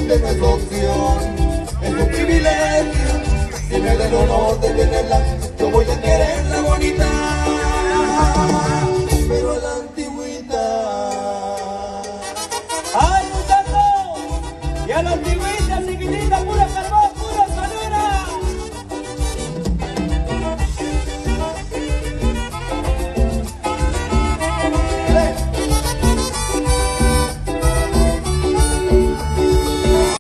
humilde no es opción, es un privilegio. Si me da el honor de tenerla, yo voy a quererla bonita, pero a la antigüita. ¡Ay, muchachos! ¡Y a la antigüita!